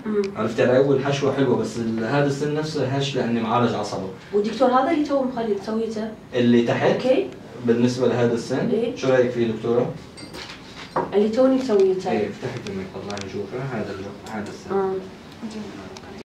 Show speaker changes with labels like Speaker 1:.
Speaker 1: عرفتي علي؟ والحشوه حلوه، بس هذا السن نفسه هش لاني معالج عصبه.
Speaker 2: والدكتور هذا اللي تو مخلي سويته
Speaker 1: اللي تحت
Speaker 2: اوكي
Speaker 1: بالنسبه لهذا السن
Speaker 2: إيه؟
Speaker 1: شو رايك فيه دكتوره؟
Speaker 2: اللي توني مسويته
Speaker 1: ايه افتحي فمك طلعي نشوفه. هذا السن